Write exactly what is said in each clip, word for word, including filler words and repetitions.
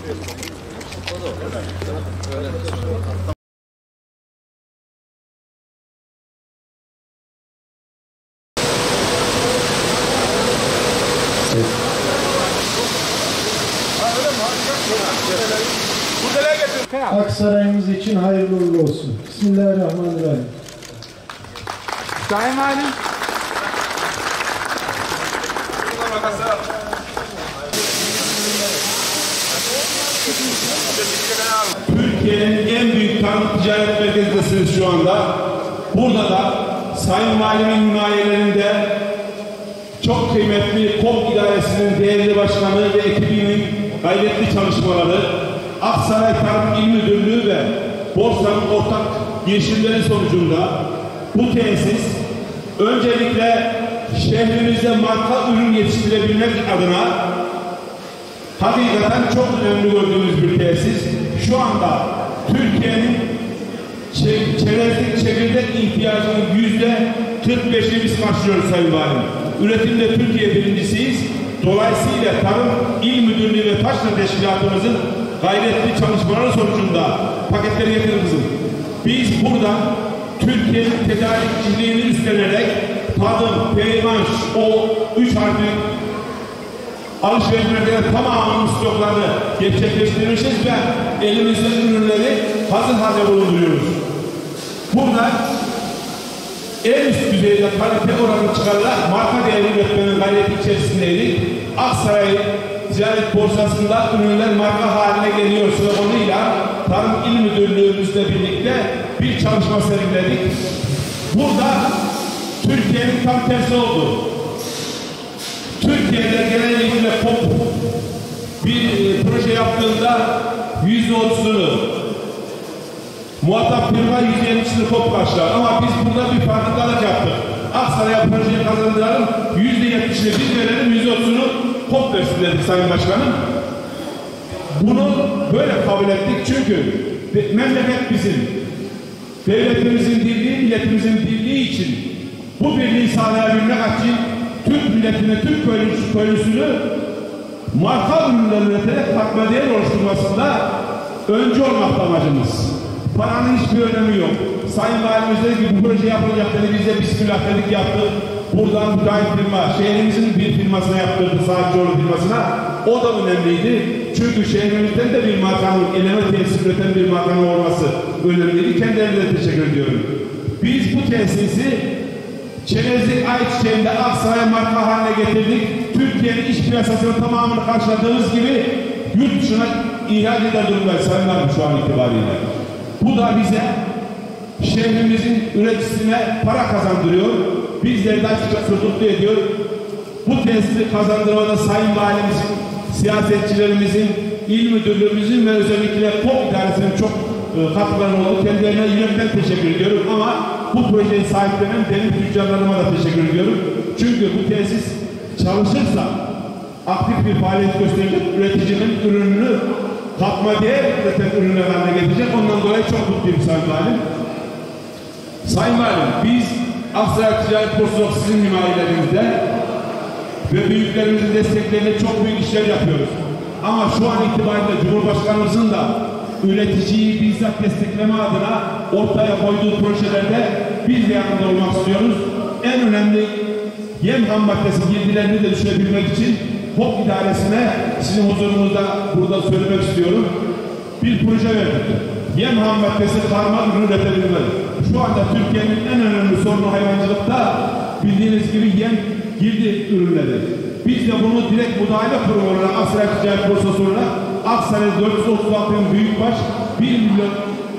Aksaray'ımız için hayırlı uğurlu olsun. Bismillahirrahmanirrahim. Sayın Valim. Türkiye'nin en büyük tarım ticaret merkezindesiniz şu anda. Burada da Sayın Valimin himayelerinde çok kıymetli KOP İdaresi'nin değerli başkanı ve ekibinin gayretli çalışmaları, Aksaray Tarım İl Müdürlüğü ve Borsa'nın ortak girişimleri sonucunda bu tesis öncelikle şehrimizde marka ürün yetiştirebilmek adına hakikaten çok önemli gördüğümüz bir tesis. Şu anda Türkiye'nin çerezlik çekirdek ihtiyacının yüzde kırk beşini biz karşılıyoruz Sayın Valim. Üretimde Türkiye birincisiyiz. Dolayısıyla Tarım İl Müdürlüğü ve Taşra Teşkilatımızın gayretli çalışmaları sonucunda paketleri getirir kızım. Biz burada Türkiye'nin tedarikçiliğini üstlenerek tadım, peymanş, o üç harfli alışverişlerde tamamının stoklarını gerçekleştirmişiz ve elimizde ürünleri hazır halde bulunduruyoruz. Burada en üst düzeyde kalite oranı çıkararak marka değeri üretmenin gayreti içerisindeydik. Aksaray Ticaret Borsası'nda ürünler marka haline geliyor sloganıyla Tarım İl Müdürlüğümüzle birlikte bir çalışma sergiledik. Burada Türkiye'nin tam tersi oldu. Türkiye'de genellikle KOP bir e, proje yaptığında yüzde otuzunu muhatap firma yüzde yetmişini KOP karşılar. Ama biz burada bir farklılık yaptık. Aksaray'a projeyi kazandıralım, yüzde yetmişini biz verelim, yüzde otuzunu KOP versin dedik Sayın Başkanım. Bunu böyle kabul ettik çünkü memleket bizim. Devletimizin bildiği, milletimizin bildiği için bu birliği sağlayabilmek için Türk milletine, Türk köylüsünü marka ürünler üreterek katma değer oluşturmasında öncü olmak amacımız. Paranın hiçbir önemi yok. Sayın Valimiz dedi ki bu proje yapılacak dedi, biz de bismillah dedik yaptık. Buradan müteahhit firma, şehrimizin bir firmasına yaptırdı, Saatçıoğlu firmasına. O da önemliydi. Çünkü şehrimizden de bir markanın, eleme tesis üreten bir markanın olması önemliydi. Kendilerine de teşekkür ediyorum. Biz bu tesisi çerezlik ayçiçeğinde Aksaray marka haline getirdik. Türkiye'nin iş piyasasının tamamını karşıladığımız gibi yurt dışına ihraç eder durumdayız Sayın Valim şu an itibariyle. Bu da bize şehrimizin üreticisine para kazandırıyor. Bizleri de açıkçası mutlu ediyor. Bu tesisi kazandırmada Sayın Valimizin, siyasetçilerimizin, il müdürlüğümüzün ve özellikle KOP idaresinin çok e, katkıları oldu. Kendilerine yürekten teşekkür ediyorum ama bu projeyi sahiplenen benim tüccarlarıma da teşekkür ediyorum. Çünkü bu tesis çalışırsa aktif bir faaliyet gösterecek, üreticinin ürününü katma değer üreten ürünler haline getirecek. Ondan dolayı çok mutluyum Sayın Valim. Sayın Valim, biz Aksaray Ticaret Borsası sizin himayelerinizde ve büyüklerimizin destekleriyle çok büyük işler yapıyoruz. Ama şu an itibariyle Cumhurbaşkanımızın da üreticiyi bizzat destekleme adına ortaya koyduğu projelerde biz de yanında olmak istiyoruz. En önemli yem ham maddesi girdilerini de düşürebilmek için KOP idaresine sizin huzurunuzda burada söylemek istiyorum. Bir proje verdik. Yem ham maddesi karma ürün üretebilmek. Şu anda Türkiye'nin en önemli sorunu hayvancılıkta bildiğiniz gibi yem girdi ürünleri. Biz de bunu direkt müdahale kurumu olarak Aksaray Ticaret Borsası olarak Aksaray dört yüz otuz altı büyükbaş bir milyon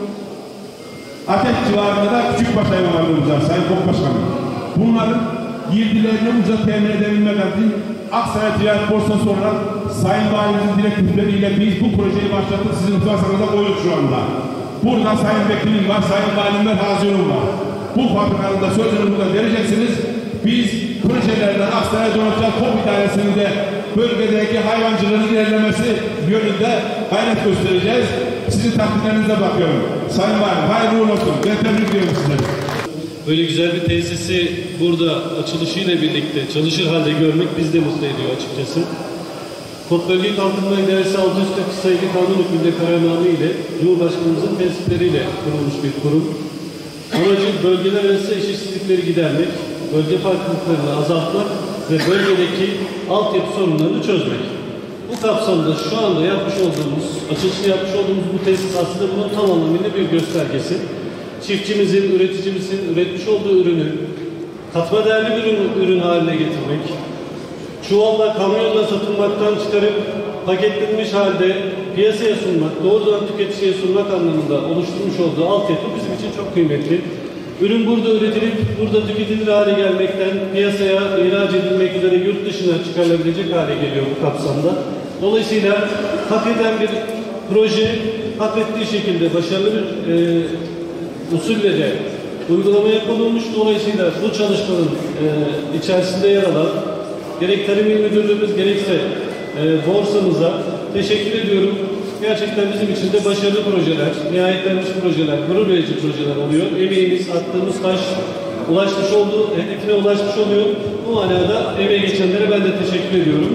adet civarında da küçükbaş hayvanlarımız var Sayın KOP Başkanım. Bunların girdilerini uca temin edebilmek için Aksaray Ticaret Borsası olarak Sayın Valimizin direktifleriyle biz bu projeyi başlattık, sizin ıhtisasınıza koyduk şu anda. Burada Sayın Vekilim var, Sayın Valimler Hazirun var. Bu fabrikanın da sözünü burada vereceksiniz. Biz projelerden Aksaray Donatçılar KOP İdaresi'nin de bölgedeki hayvancılığın ilerlemesi yönünde gayret göstereceğiz. Sizin takdirlerinize bakıyorum. Sayın Valim, hayırlı olsun. Ben tebrik ediyorum sizleri. Böyle güzel bir tesisi burada açılışıyla birlikte çalışır halde görmek bizi de mutlu ediyor açıkçası. Kod Bölge Kalkınma İdaresi altı yüz kırk sayılı kanun hükmünde kararname ile Cumhurbaşkanımızın tensipleriyle kurulmuş bir kurum. Amacı bölgeler arası eşitsizlikleri gidermek, bölge farklılıklarını azaltmak ve bölgedeki altyapı sorunlarını çözmek. Bu kapsamda şu anda yapmış olduğumuz, açılışını yapmış olduğumuz bu tesis aslında bunun tam anlamıyla bir göstergesi. Çiftçimizin, üreticimizin üretmiş olduğu ürünü katma değerli bir ürün, ürün haline getirmek, çuvalla, kamyonla satılmaktan çıkarıp paketlenmiş halde piyasaya sunmak, doğrudan tüketiciye sunmak anlamında oluşturmuş olduğu altyapı bizim için çok kıymetli. Ürün burada üretilip, burada tüketilir hale gelmekten piyasaya ihraç edilmek üzere yurt dışına çıkarılabilecek hale geliyor bu kapsamda. Dolayısıyla hak eden bir proje, hak ettiği şekilde başarılı bir e, usulle de uygulamaya konulmuş. Dolayısıyla bu çalışmanın e, içerisinde yer alan gerek Tarım İl Müdürlüğümüz gerekse e, borsamıza teşekkür ediyorum. Gerçekten bizim için de başarılı projeler, nihayetlenmiş projeler, gurur verici projeler oluyor. Emeğimiz, attığımız taş ulaşmış olduğu, hedefine ulaşmış oluyor. Bu manada emeğe geçenlere ben de teşekkür ediyorum.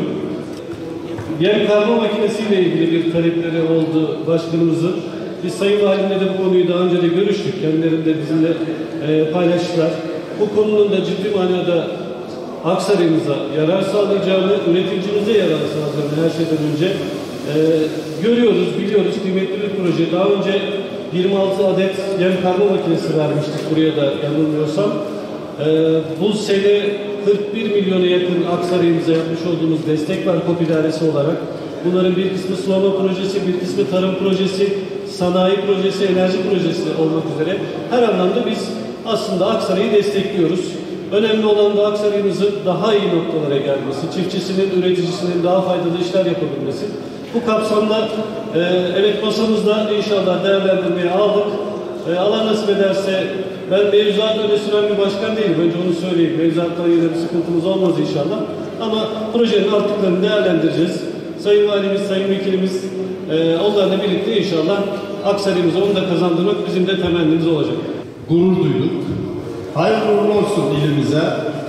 Yem karma makinesiyle ilgili bir talepleri oldu başkanımızın. Biz Sayın Valimle de bu konuyu daha önce de görüştük. Kendileri de bizimle e, paylaştılar. Bu konunun da ciddi manada Aksaray'ımıza yarar sağlayacağını, üreticimize yarar sağlayacağını her şeyden önce e, görüyoruz, biliyoruz. Kıymetli bir proje. Daha önce yirmi altı adet yem karma makinesi vermiştik buraya da yanılmıyorsam. E, bu sene kırk bir milyona yakın Aksaray'ımıza yapmış olduğumuz destek var KOP idaresi olarak. Bunların bir kısmı sulama projesi, bir kısmı tarım projesi, sanayi projesi, enerji projesi olmak üzere her anlamda biz aslında Aksaray'ı destekliyoruz. Önemli olan da Aksaray'ımızın daha iyi noktalara gelmesi, çiftçisinin, üreticisinin daha faydalı işler yapabilmesi. Bu kapsamda e, evet masamızda inşallah değerlendirmeye aldık. E, Allah nasip ederse ben mevzuat öne süren bir başkan değilim. Önce onu söyleyeyim. Mevzuatla ilgili bir sıkıntımız olmaz inşallah. Ama projenin artıklarını değerlendireceğiz. Sayın Valimiz, Sayın Vekilimiz e, onlarla birlikte inşallah Aksaray'ımızı onu da kazandırmak bizim de temennimiz olacak. Gurur duyduk. Hayırlı uğurlu olsun ilimize.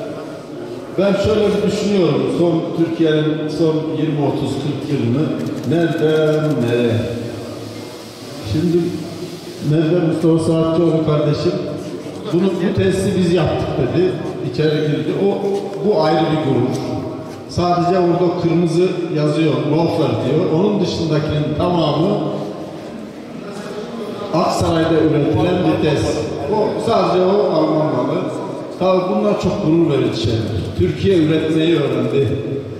Ben şöyle bir düşünüyorum. Son Türkiye'nin son yirmi otuz kırk yılını nereden nereye? Şimdi Merve Mustafa Saatçıoğlu kardeşim bunu bu testi biz yaptık dedi. İçeri girdi. O bu ayrı bir gurur. Sadece orada kırmızı yazıyor, Lofer diyor. Onun dışındakinin tamamı Aksaray'da üretilen bir test. O sadece o alınmalı. Tabii bunlar çok gurur verici şeyler. Türkiye üretmeyi öğrendi.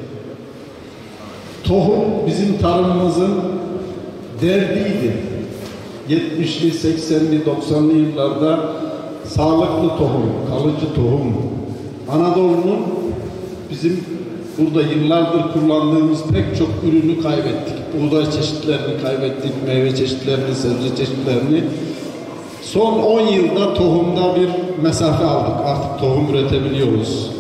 Tohum bizim tarımımızın derdiydi. yetmişli, seksenli, doksanlı yıllarda sağlıklı tohum, kalıcı tohum. Anadolu'nun bizim burada yıllardır kullandığımız pek çok ürünü kaybettik. Buğday çeşitlerini kaybettik, meyve çeşitlerini, sebze çeşitlerini. Son on yılda tohumda bir mesafe aldık. Artık tohum üretebiliyoruz.